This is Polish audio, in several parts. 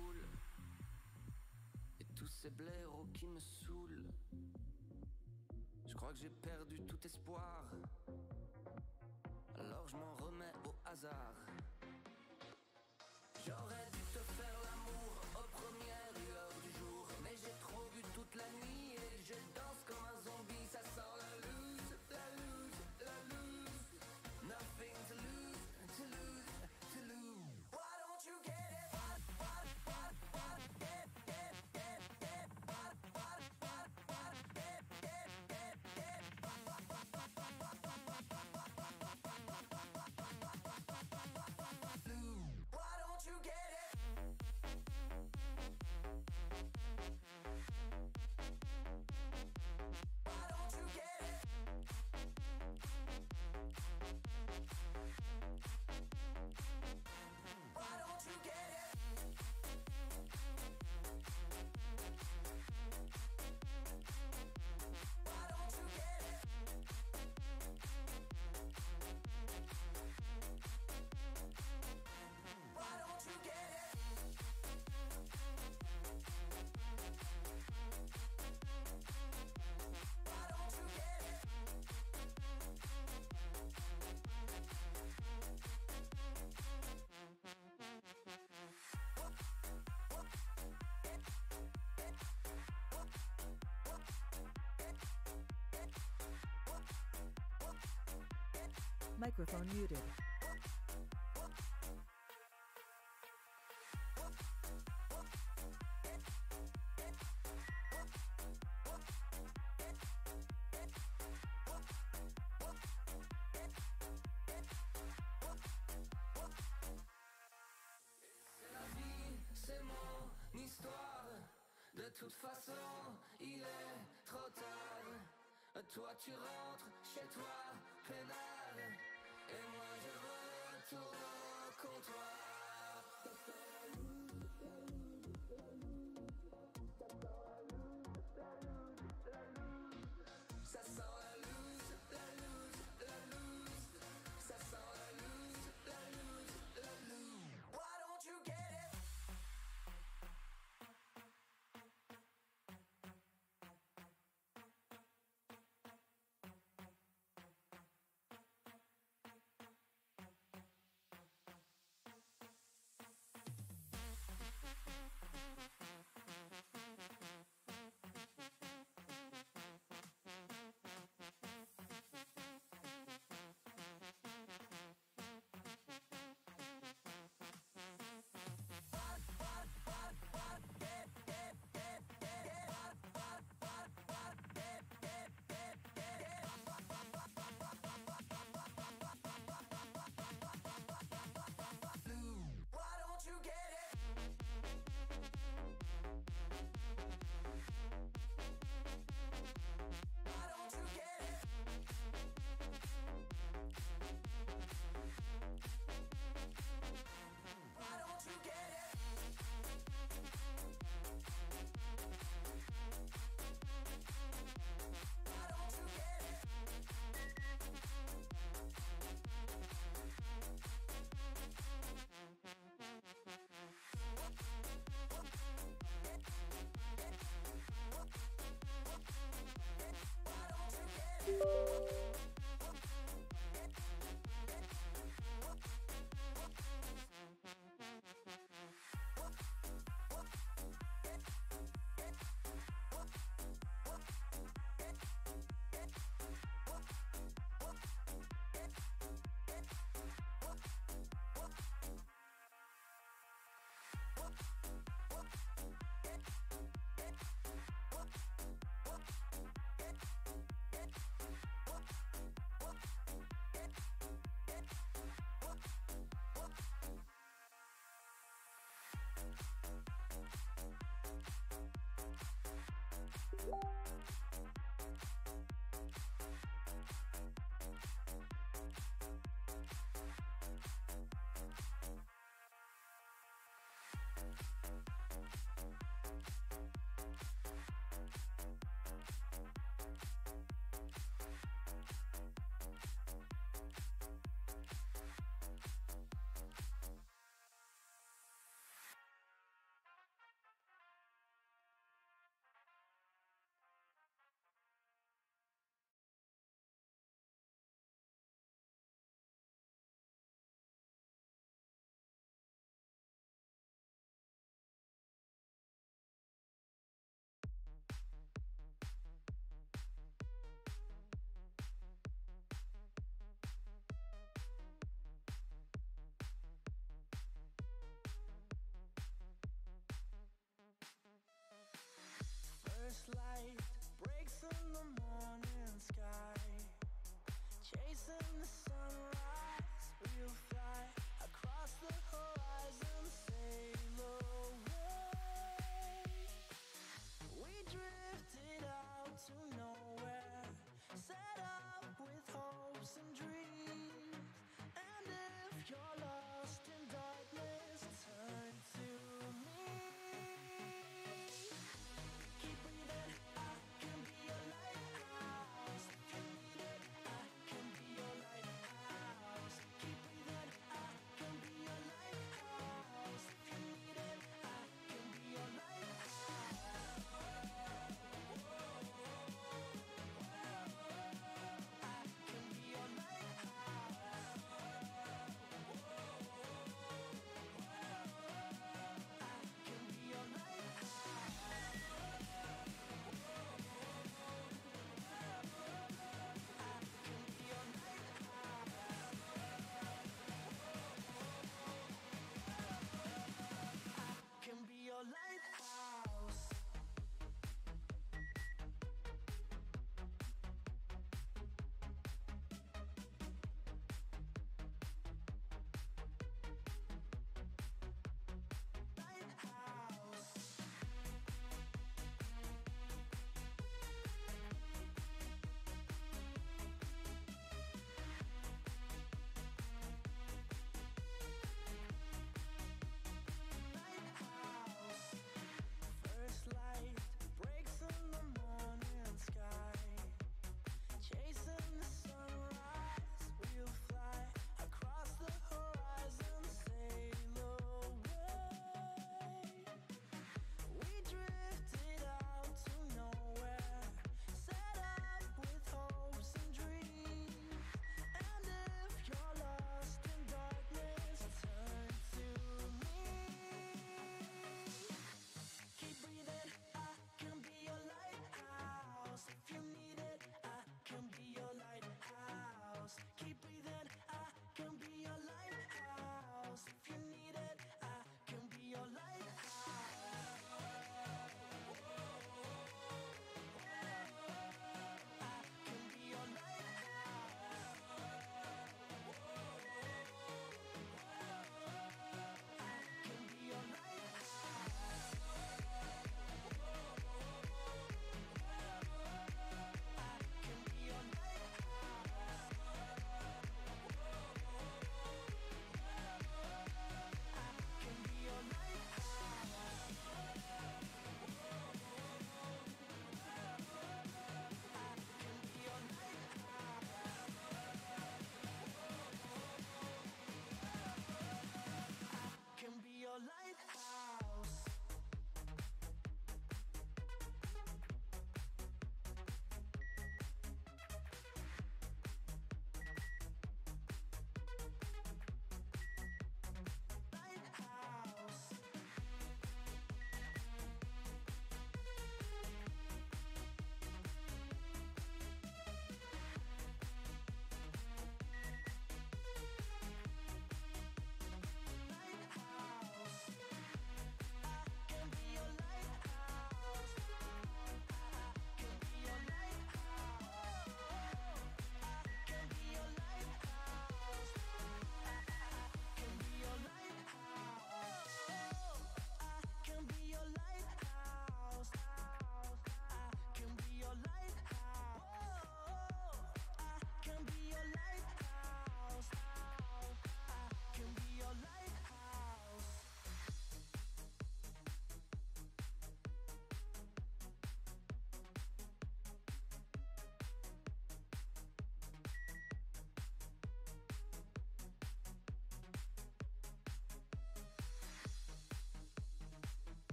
foule et tous ces blaireaux qui me saoulent. Je crois que j'ai perdu tout espoir, alors je m'en remets au hasard. J'aurais dû te faire l'amour aux premières lueurs du jour, mais j'ai trop bu toute la nuit et je danse comme un zombie. Ça sent la loose, la loose, la loose. Nothing to lose, to lose, to lose. Why don't you get it? Microphone muted. C'est la vie, c'est mon histoire. De toute façon, il est trop tard. Toi tu rentres chez toi, peinard. Et moi je retourne au comptoir. Ça sent la loose, la loose, la loose. Ça sent la loose, la loose, la loose. Why don't you get it? Why don't you get it? Why don't you get it? Why don't you get it? Why don't you get it? morning sky, chasing the sunrise. We'll fly across the horizon, sail away. We drifted out to nowhere, set up with hopes and dreams. And if you're lost in darkness, turn to me. Keep breathing, I can be your lighthouse. If you need it, I can be your lighthouse.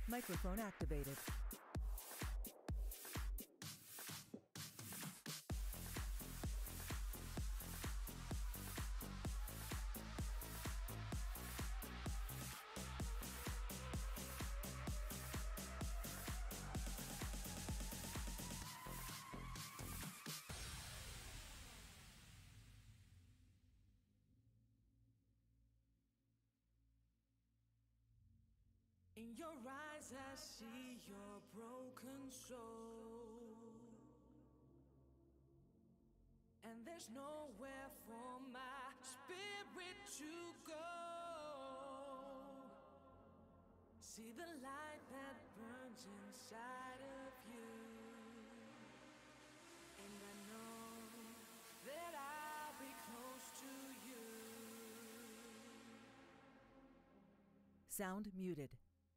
Microphone activated. In your eyes I see your broken soul, and there's nowhere for my spirit to go. See the light that burns inside of you, and I know that I'll be close to you. Sound muted.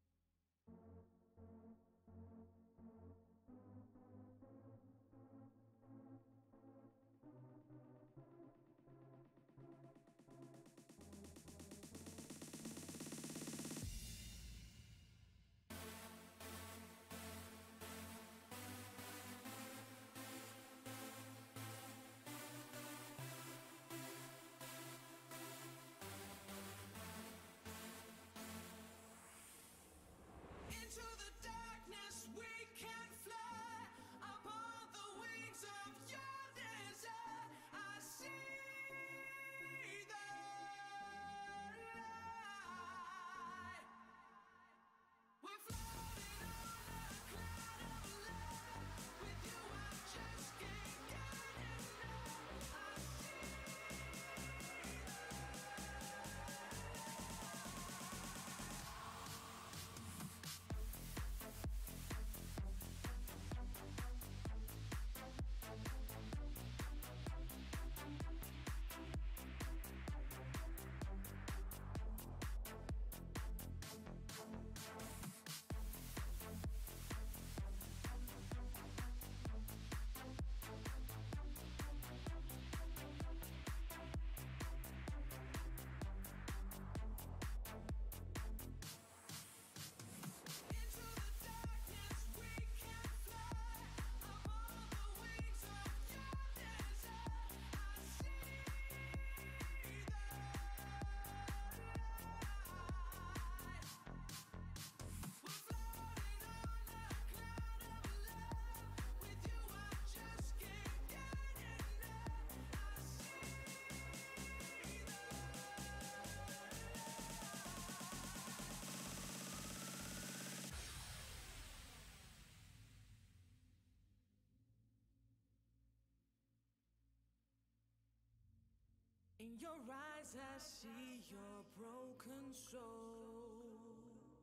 Into the darkness we can fly upon the wings of your desert. I see the light. We're floating on a cloud of love. With you I just can't get enough. I see into the darkness we can fly upon the wings of your desert. I see the light. We're floating on a cloud of love. With you I just can't get enough. I see the In your eyes I see your broken soul,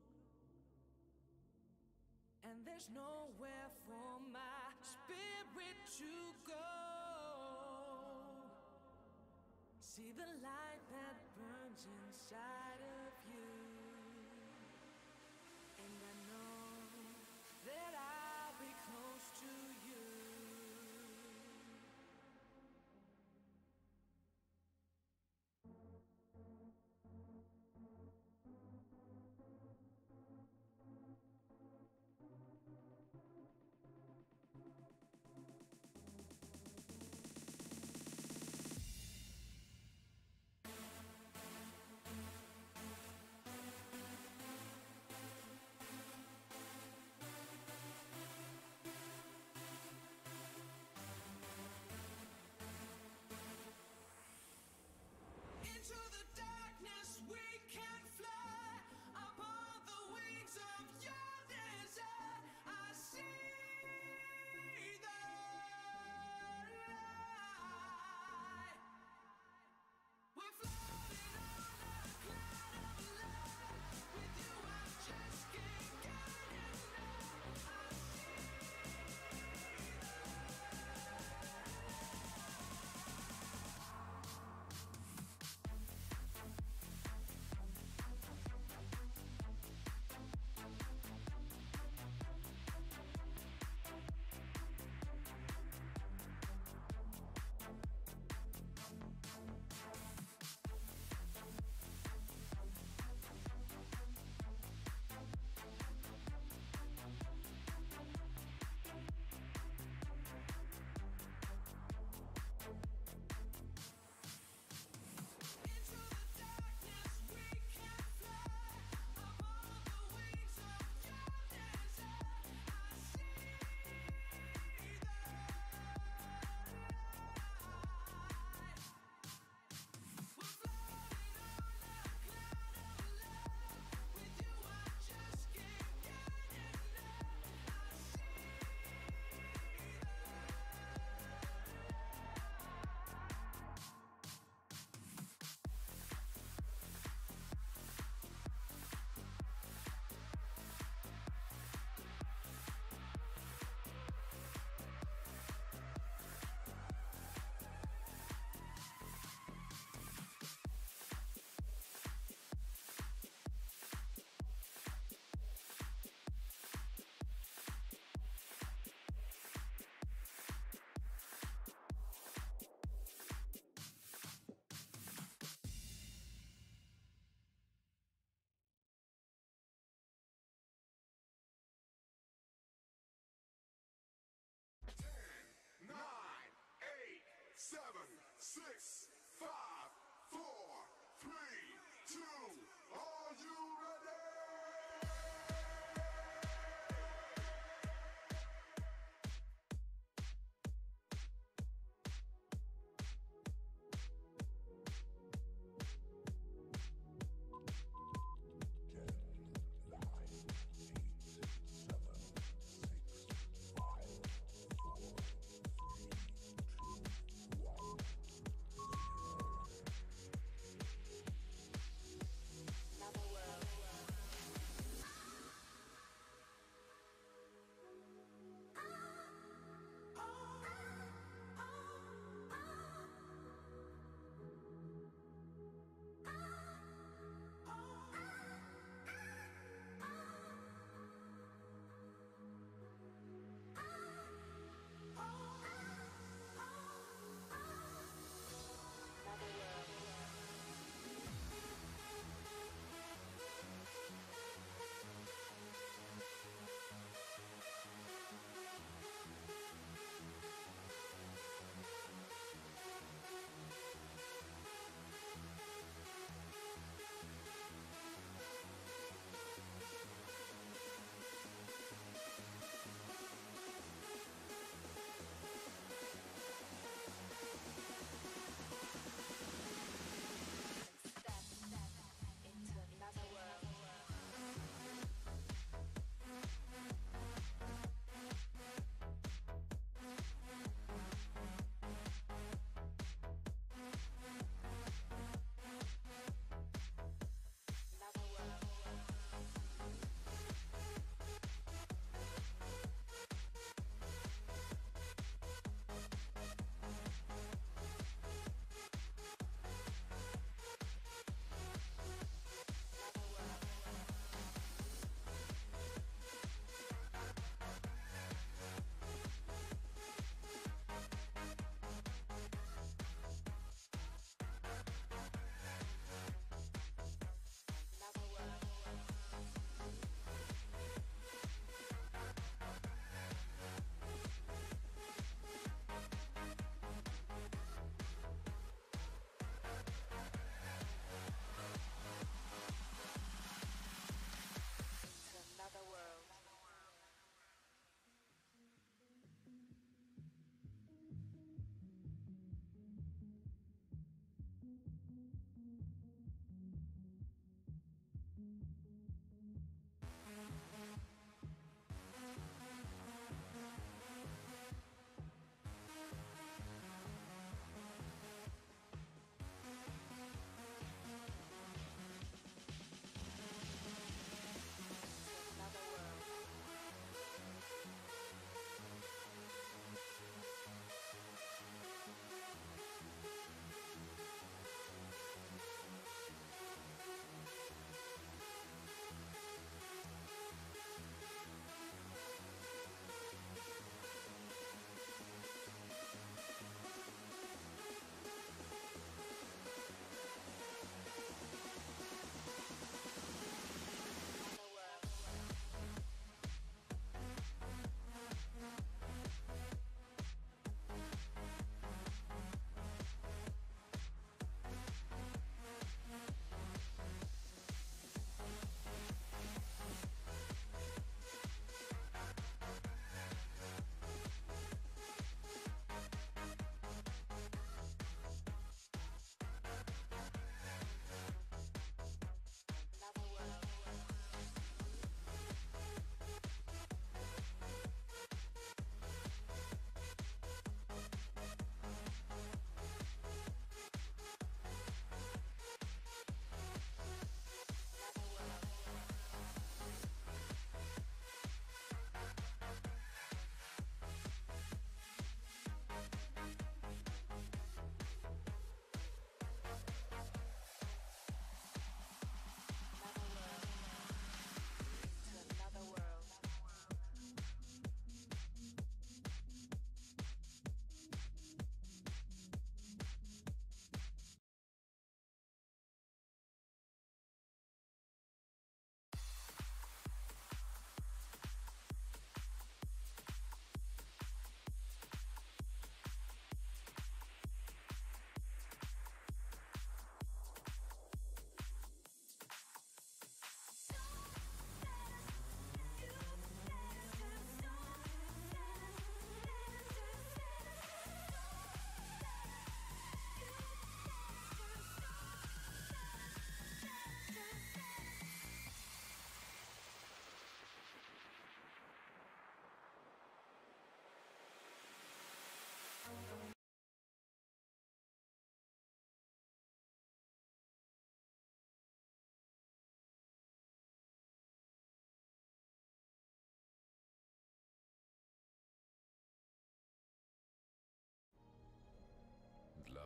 and there's nowhere for my spirit to go. See the light that burns inside of you, and I know that I'll be close to you.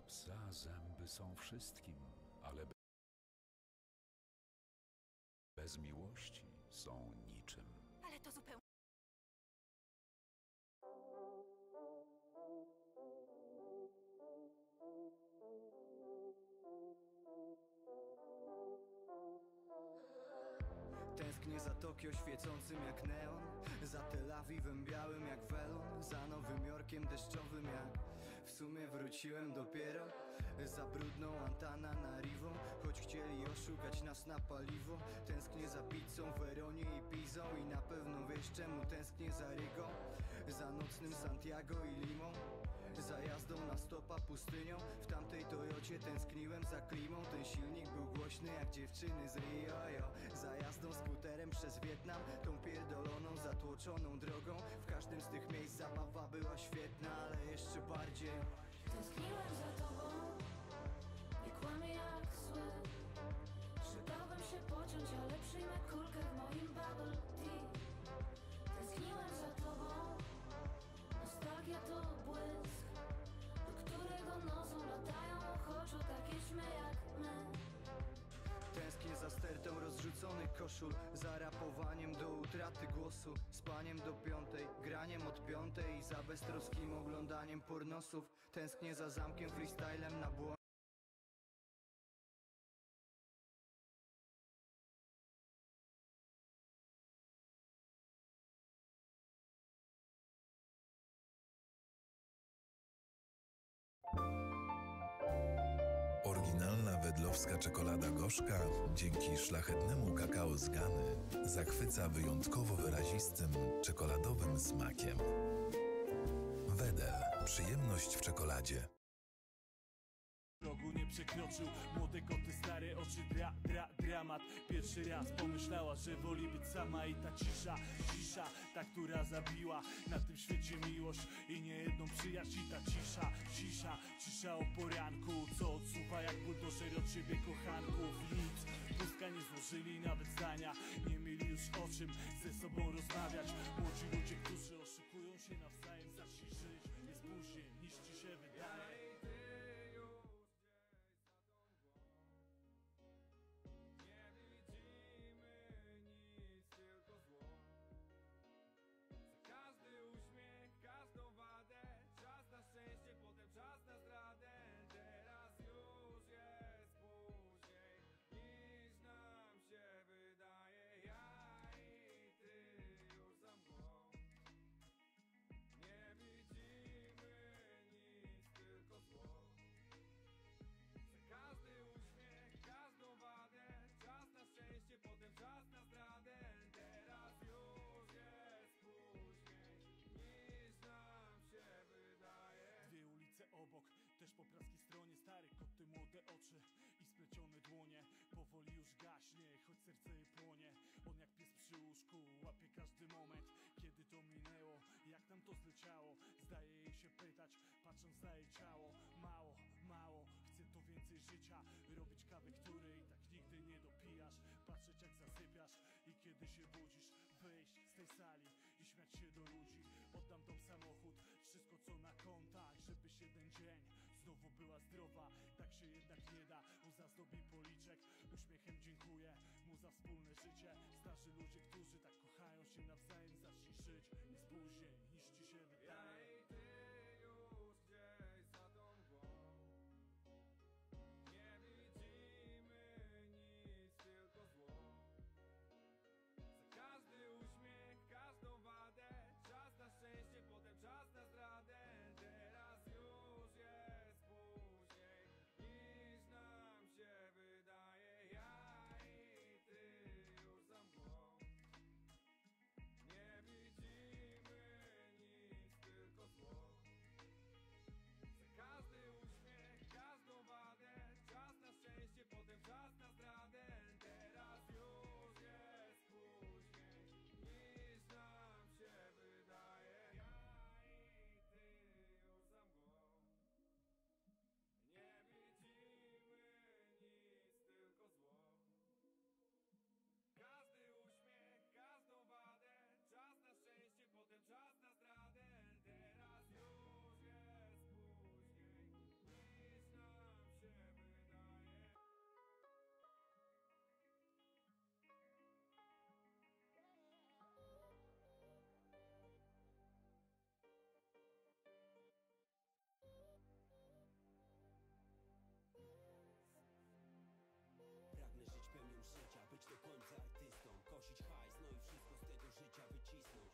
psa zęby są wszystkim, ale bez miłości są niczym. Ale to zupełnie... Tęsknię za Tokio świecącym jak neon, za Tel Awiwem białym jak welon, za Nowym Jorkiem deszczowym jak w sumie wróciłem dopiero. Za brudną Antananaryvą, choć chcieli oszukać nas na paliwo. Tęsknię za pizzą, Weronie i Pizą i na pewno wiesz czemu tęsknię za Rygą. Za nocnym Santiago i Limą, za jazdą na stopa pustynią. W tamtej Toyocie tęskniłem za klimą. Ten silnik był głośny jak dziewczyny z Rio, jo. Za jazdą skuterem przez Wietnam, tą pierdoloną, zatłoczoną drogą. W każdym z tych miejsc zabawa była świetna, ale jeszcze bardziej tęskniłem za tobą, nie kłamię jak zły. Że się pociąć, ale przyjmę kulkę w moim bubble tea. Tęskniłem za tobą, nostalgia to błysk, do którego nocą latają ochoczo takie ćmy jak my. Tęsknię za stertą rozrzuconych koszul, za rapowaniem do utraty głosu, spaniem do 5, graniem od 5 i za beztroskim oglądaniem pornosów. Tęsknię za zamkiem, freestylem na błąd. Oryginalna wedlowska czekolada gorzka dzięki szlachetnemu kakao z Gany zachwyca wyjątkowo wyrazistym czekoladowym smakiem. Wedel. Przyjemność w czekoladzie. Progu nie przekroczył, młode koty, stare oczy, dramat. Pierwszy raz pomyślała, że woli być sama i ta cisza, ta, która zabiła na tym świecie miłość i niejedną przyjaźń. I ta cisza o poranku, co odsuwa jak buldożer od ciebie kochanków. Nic, pustka nie złożyli nawet zdania, nie mieli już o czym ze sobą rozmawiać. Młodzi ludzie, którzy oszukują się nawzajem, zacznij żyć, jest później niż ci się wydaje. Obok, też po praskiej stronie stary koty, młode oczy i splecione dłonie. Powoli już gaśnie, choć serce jej płonie. On jak pies przy łóżku łapie każdy moment, kiedy to minęło, jak nam to zleciało. Zdaje jej się pytać, patrząc na jej ciało. Mało, chcę to więcej życia, robić kawę, której tak nigdy nie dopijasz. Patrzeć jak zasypiasz i kiedy się budzisz, wyjść z tej sali i śmiać się do ludzi. Oddam dom, samochód, wszystko co na kontach, żebyś jeden dzień znowu była zdrowa. Tak się jednak nie da, łza zdobi policzek. Uśmiechem dziękuję mu za wspólne życie. Starzy ludzie, którzy tak kochają się nawzajem, zacznij żyć, jest później niż ci się wydaje.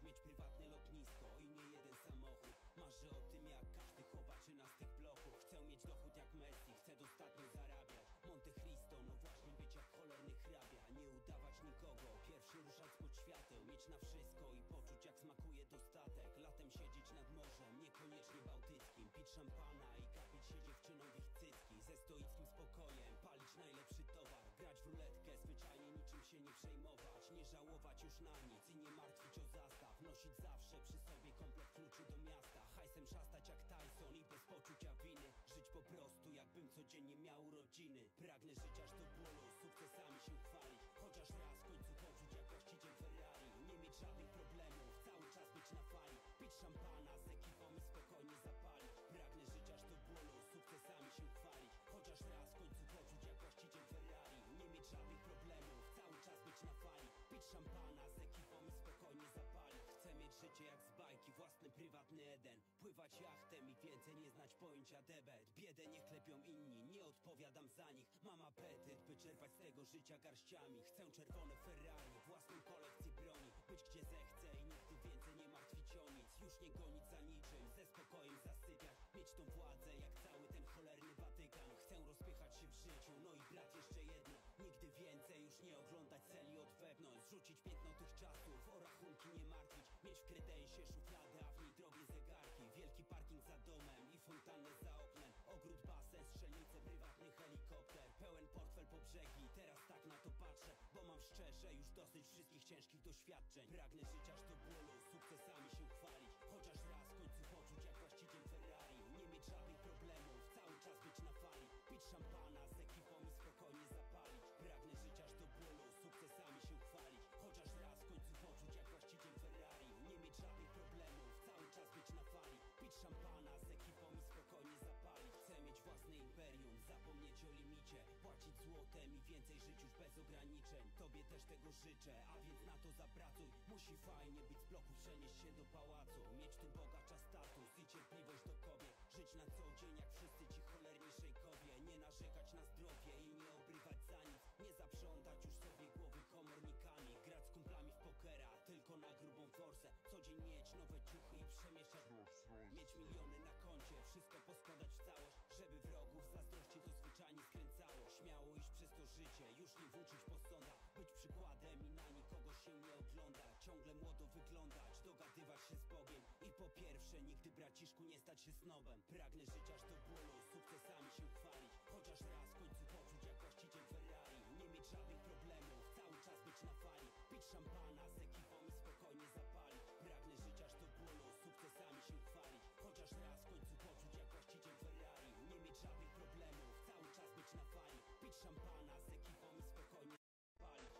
mieć prywatne lotnisko i nie jeden samochód. Marzę o tym jak każdy chłopaczyna z tych bloków. Chcę mieć dochód jak Messi, chcę dostatnio zarabiać. Monte Cristo, no właśnie być jak cholerny hrabia. Nie udawać nikogo, pierwszy ruszać pod świateł. Mieć na wszystko i poczuć jak smakuje dostatek. Latem siedzieć nad morzem, niekoniecznie bałtyckim. Pić szampana i kapić się dziewczyną w ich cycki. Ze stoickim spokojem, palić najlepszy towar. Grać w ruletkę, zwyczajnie niczym się nie przejmować. Nie żałować już na nic i nie martwić o zastaw. Nosić zawsze przy sobie komplet kluczy do miasta. Hajsem szastać jak Tyson i bez poczucia winy. Żyć po prostu jakbym codziennie miał urodziny. Pragnę żyć aż do bólu, sukcesami się chwalić. Chociaż raz w końcu poczuć jak właściciel Ferrari. Nie mieć żadnych problemów, cały czas być na fali. Pić szampana z ekipą i spokojnie zapalić. Pragnę żyć aż do bólu, sukcesami się chwalić. Chociaż raz w końcu poczuć jak właściciel Ferrari. Nie mieć żadnych problemów, cały czas być na fali. Pić szampana z ekipą i spokojnie zapalić. Chcę mieć życie jak z bajki, własny prywatny Eden. Pływać jachtem i więcej nie znać pojęcia debet. Biedę nie klepią inni, nie odpowiadam za nich. Mam apetyt, by czerpać z tego życia garściami. Chcę czerwone Ferrari, własną kolekcję broni. Być gdzie zechcę i nigdy więcej nie martwić o nic. Już nie gonić za niczym, ze spokojem zasypiać. Mieć tą władzę jak cały ten cholerny Watykan. Chcę rozpychać się w życiu, no i brat jeszcze jedno. Nigdy więcej już nie oglądać celi od wewnątrz. Zrzucić piętno tych czasów, o rachunki nie martwić. Mieć w kredensie szufladę, a w niej drogie zegarki. Wielki parking za domem i fontannę za oknem. Ogród, basen, strzelnicę, prywatny helikopter. Pełen portfel po brzegi, teraz tak na to patrzę. Bo mam szczerze już dosyć wszystkich ciężkich doświadczeń. Pragnę żyć aż do bólu, sukcesami się chwalić. Chociaż raz w końcu poczuć jak właściciel Ferrari. Nie mieć żadnych problemów, cały czas być na fali. Pić szampana z ekipą i spokojnie zapalić. Pragnę żyć aż do bólu, sukcesami się chwalić. Chociaż raz w końcu poczuć jak właściciel Ferrari. Nie mieć żadnych problemów, cały czas być na fali. Pić szampana z ekipą i spokojnie zapalić. Chcę mieć własne imperium, zapomnieć o limicie. Płacić złotem i więcej żyć już bez ograniczeń. Tobie też tego życzę, a więc na to zapracuj. Musi fajnie być z bloku, przenieść się do pałacu. Mieć tu bogacza status i cierpliwość do kobiet. Żyć na co dzień jak wszyscy ci cholerni szejkowie. Nie narzekać na zdrowie i nie obrywać za nic. Nie zaprzątać już sobie głowy komornikami. Grać z kumplami w pokera, tylko na grubą forsę. Co dzień mieć nowe ciuchy i przemieszać. Mieć miliony na koncie, wszystko poskładać w całość. Żeby wrogów zazdrości to zwyczajnie skręcało. Śmiało iść przez to życie, już nie włóczyć po sądach. Być przykładem i na nikogo się nie ogląda. Ciągle młodo wyglądać, dogadywać się z Bogiem. I po pierwsze, nigdy braciszku nie stać się snobem. Pragnę żyć aż do bólu, sukcesami się chwalić. Chociaż raz w końcu poczuć jak właściciel Ferrari. Nie mieć żadnych problemów, cały czas być na fali. Pić szampana z ekipą i spokojnie zapalić. Pragnę żyć aż do bólu, sukcesami się chwalić. Chociaż raz w końcu poczuć jak właściciel Ferrari. Nie mieć żadnych problemów, cały czas być na fali. Pić szampana z ekipą i spokojnie zapalić.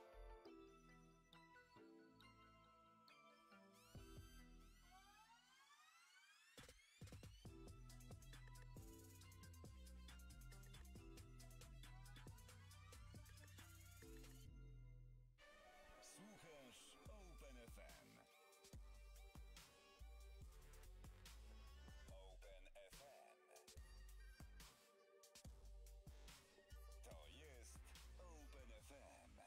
Słuchasz Open FM. Open FM. To jest Open FM.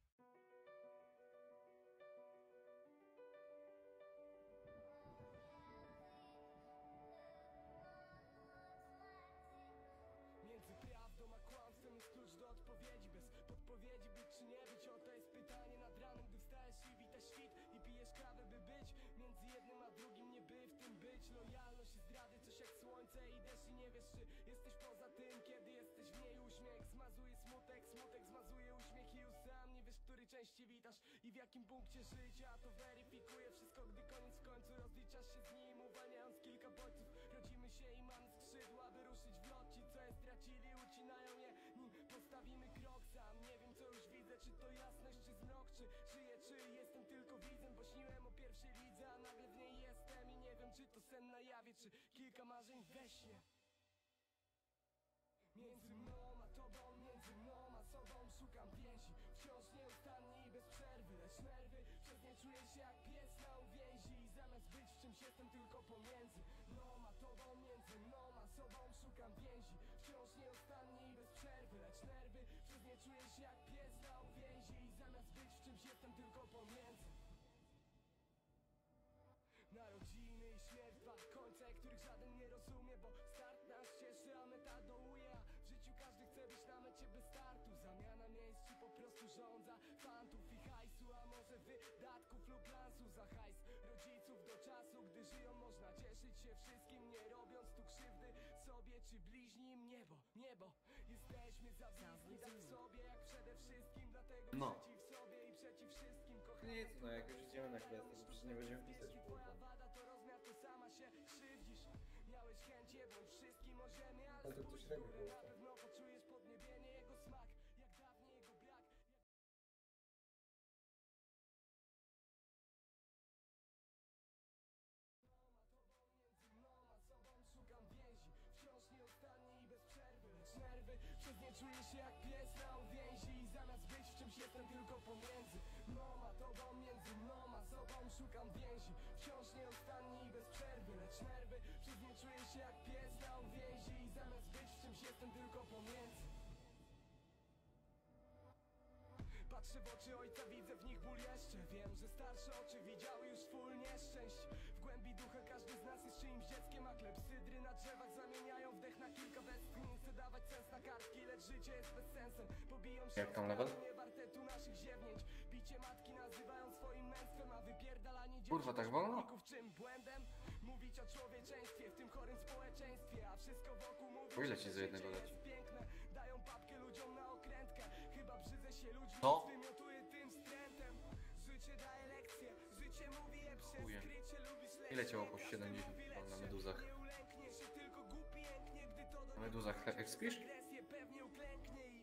Między prawdą a kłamstwem jest klucz do odpowiedzi. Bez podpowiedzi być czy nie być, oto jest pytanie nad ranem, gdy wstajesz i witasz świt i pijesz kawę, by być między jednym a drugim, nie by w tym być. Lojalność i zdrady, coś jak słońce i deszcz i nie wiesz czy jesteś poza tym, kiedy jesteś w niej. Uśmiech zmazuje smutek, smutek zmazuje uśmiech i już sam nie wiesz, który częściej witasz i w jakim punkcie życia. To weryfikuje wszystko, gdy koniec w końcu rozliczasz się z nim, uwalniając kilka bodźców. Rodzimy się i mamy skrzydła, by ruszyć w lot. Ci co je stracili ucinają je, nim postawimy krok sam. Nie wiem co już widzę, czy to jasność, czy zmrok, czy żyję, czy jestem tylko widzem. Bo śniłem o pierwszej lidze, a nagle w niej jestem i nie wiem, czy to sen na jawie, czy kilka marzeń we śnie. Między mną a tobą, między mną a sobą szukam więzi. Wciąż nieustannie i bez przerwy, lecz nerwy przez nie czuję się jak pies na uwięzi. I zamiast być w czymś jestem tylko pomiędzy mną a tobą, między mną a sobą szukam więzi. Wciąż nieustannie i bez przerwy, lecz nerwy przez nie czuję się jak pies na uwięzi. I zamiast być w czymś jestem tylko pomiędzy Narodziny i śmierć, dwa końce, których żaden nie rozumie, bo start nas cieszy, a meta dołuje. A w życiu każdy chce być na mecie bez startu. Zamiana miejsc czy po prostu żądza fantów i hajsu, a może wydatków lub lansu. Za hajs rodziców do czasu, gdy żyją można cieszyć się wszystkim, nie robiąc tu krzywdy sobie czy bliźnim. Niebo, jesteśmy za bliski tak w sobie jak przede wszystkim, dlatego No. przeciw sobie i przeciw wszystkim kochamy. Nic, no jak już idziemy na kwestię, to przecież nie będziemy pisać Jeśli twoja wada to rozmiar, to sama się krzywdzisz. Miałeś chęć jednąć wszystkim o ziemię, ale Ale to spójrz ktoś w robi górę, po na prostu. pewno poczujesz podniebienie jego smak. Jak dawniej jego brak. Szukam więzi, wciąż nieustannie i bez przerwy. Lecz nerwy, przez nie czuję się jak pies na uwięzi. I zamiast być w czymś jestem tylko pomiędzy mną a tobą, między mną a sobą. Szukam więzi, wciąż nieustannie i bez przerwy. Lecz nerwy, przez nie czuję się jak pies na uwięzi. I zamiast być w czymś jestem tylko pomiędzy. Patrzę w oczy ojca, widzę w nich ból jeszcze. Wiem, że starsze oczy widziały już full nieszczęść. W głębi ducha każdy z nas jest czyimś dzieckiem, a klepsydry na drzewach zamieniają wdech na kilka westchnień. Nie chcę dawać sens na kartki, lecz życie jest bezsensem. Pobiją się Jak tam level? nie warte tu naszych ziewnięć. Bicie matki nazywają swoim męstwem, a wypierdalanie dzieci Kurwa, tak wolno? czym błędem? Mówić o człowieczeństwie w tym chorym społeczeństwie, a wszystko wokół mówi, O ile że ci za jednego życie leci? jest piękne. Dają papkę ludziom na okrętkę. Chyba brzydzę się ludźmi, No. wymiotuję tym wstrętem. Życie daje lekcje, życie mówi je przez Chuje. skrycie. Lubisz lekcje, Ile ciało po każdy 70 mówi na lepsze. meduzach? Nie ulęknie się, tylko głupi jęknie, gdy to do Na meduzach expisz? agresję pewnie uklęknie i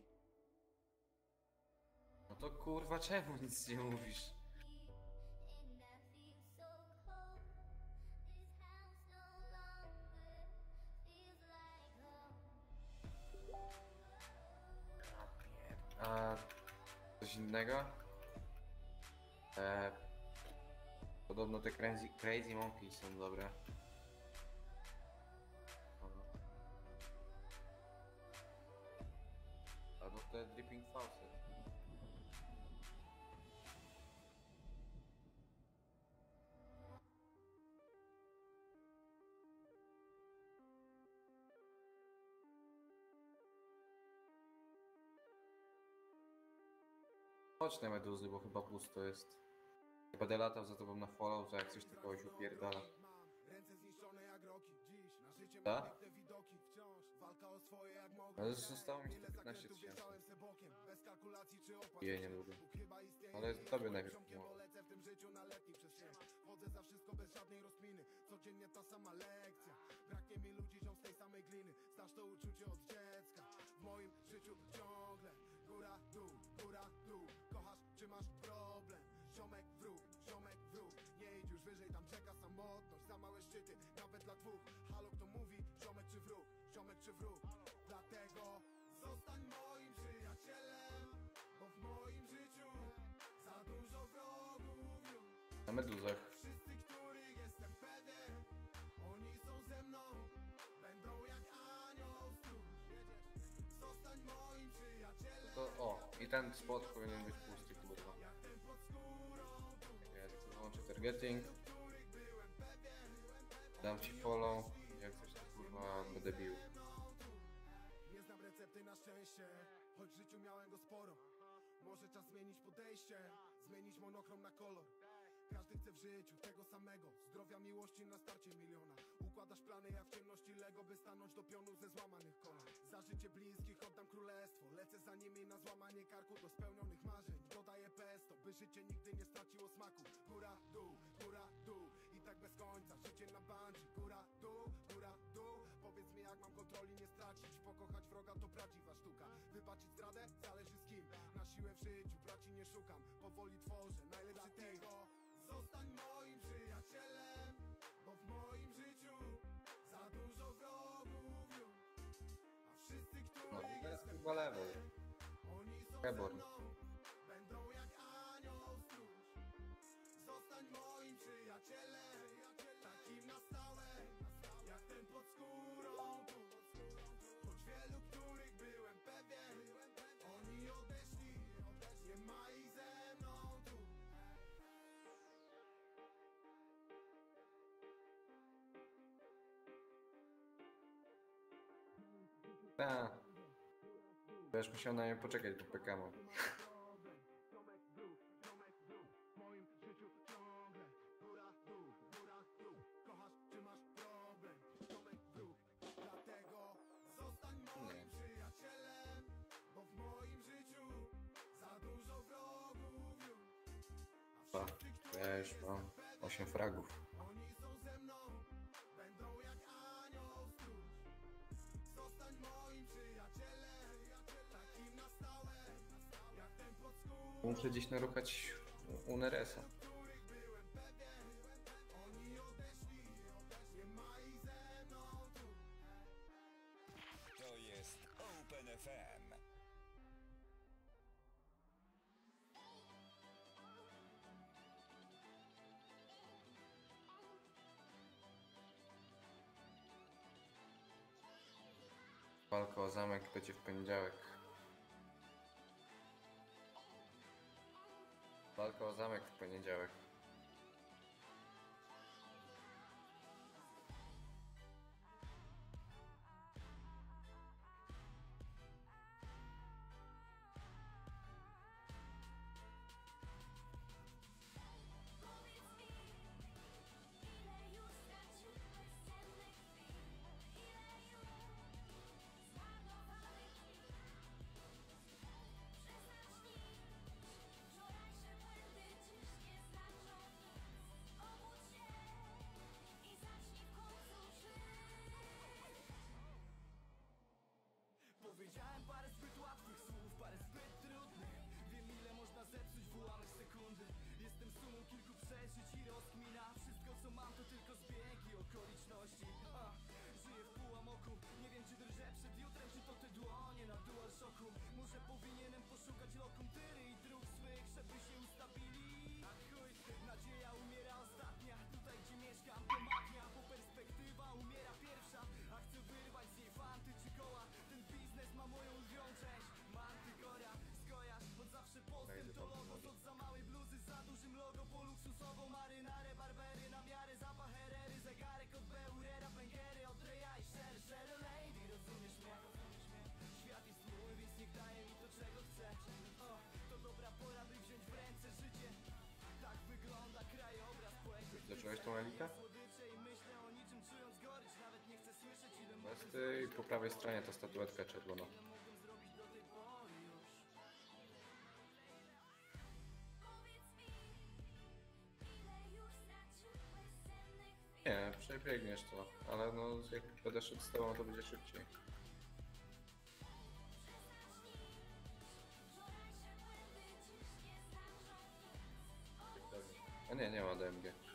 No to kurwa, czemu nic nie mówisz? A coś innego? Podobno te Crazy Monkeys są dobre. Albo te Dripping Faucet. Chodź na meduzy, bo chyba pusto jest. Jak będę latał za tobą na follow, to jak coś takiego się upierdala. Ręce zniszczone jak roki, dziś na życie Ta? mam piękne widoki, wciąż walka o swoje jak mogę. Ale zostało mi Ile 115 zakrętów tysięcy. wjechałem se bokiem, bez kalkulacji czy opłat. Je niedługo. Bóg chyba istnieje, Ale nie tobie jest najpierw ziomkiem, pomogę. bo lecę w tym życiu na letni przestrzeni. Chodzę za wszystko bez żadnej rozkminy, codziennie ta sama lekcja. Braknie mi ludzi, ziom z tej samej gliny, znasz to uczucie od dziecka. W moim życiu ciągle góra, dół, kochasz czy masz problem? Ziomek wróg, nie idź już wyżej, tam czeka samotność. Za małe szczyty, nawet dla dwóch. Halo, kto mówi? Ziomek czy wróg? Dlatego zostań moim przyjacielem, bo w moim życiu za dużo wrogów już. Na meduzach. Wszyscy, których jestem pewien, oni są ze mną, będą jak anioł stróż. Zostań moim przyjacielem. To o, i ten spot powinien być pusty, kurwa. Ja tylko wyłączę targeting. Dam ci follow. Jak coś to kurwa będę bił. Nie znam recepty na szczęście, choć w życiu miałem go sporo. Może czas zmienić podejście, zmienić monochrom na kolor. Każdy chce w życiu tego samego, zdrowia, miłości na starcie miliona. Układasz plany jak w ciemności Lego, by stanąć do pionu ze złamanych kolan. Za życie bliskich oddam królestwo, lecę za nimi na złamanie karku do spełnionych marzeń. Dodaję pesto, by życie nigdy nie straciło smaku. Góra, dół, i tak bez końca, życie na bungee. Góra, dół, powiedz mi jak mam kontroli nie stracić. Pokochać wroga to prawdziwa sztuka, wybaczyć zdradę zależy z kim. Na siłę w życiu braci nie szukam, powoli tworzę najlepszy team. Zostań moim przyjacielem, bo w moim życiu za dużo wrogów już. A wszyscy, No których i teraz jestem kurwa level. pewien, oni są ze Reborn. mną, będą jak anioł stróż. Zostań moim przyjacielem, takim na stałe, jak ten pod skórą tu. Choć wielu, których byłem pewien, oni odeszli, nie ma ich ze mną tu. Ta. Będziesz musiał na nie poczekać, bo PK mam. Ja już mam 8 fragów. Muszę gdzieś naruchać UNRS-a. To jest Open FM. Walka o zamek będzie w poniedziałek. Walka o zamek w poniedziałek. Powiedziałem parę zbyt łatwych słów, parę zbyt trudnych. Wiem ile można zepsuć w ułamek sekundy. Jestem sumą kilku przeżyć i rozkmina. Wszystko co mam to tylko zbieg i okoliczności. Żyję w półamoku, nie wiem czy drżę przed jutrem, czy to te dłonie na DualShocku. Może powinienem poszukać lokum tyry i dróg swych, żeby się ustawili. A chuj, nadzieja umiera ostatnia. Tutaj gdzie mieszkam to mafia, bo perspektywa umiera pierwsza. A chcę wyrwać z niej fanty czy koła. Ten biznes ma moją lwią część. Mantykora, skojarz, od zawsze postęp to logo. Od za małej bluzy, za dużym logo. Po luksusową marynarę, barbery na miarę. Zapach herery, zegarek od Beurera. Węgery od Reja i Sher lady, rozumiesz mnie? Świat jest mój, więc niech daje mi to czego chcę. To dobra pora by wziąć w ręce życie. Tak wygląda krajobraz poety. Zacząłeś tą Elikę? Słodycze i myślę o niczym czując gorycz. Nawet nie chcę słyszeć ile Jest i po prawej stronie ta statuetka czerwona. mogłem zrobić do tej pory już. Nie, przebiegniesz to, ale no jak będę szedł z tobą, to będzie szybciej. A nie, nie ma DMG.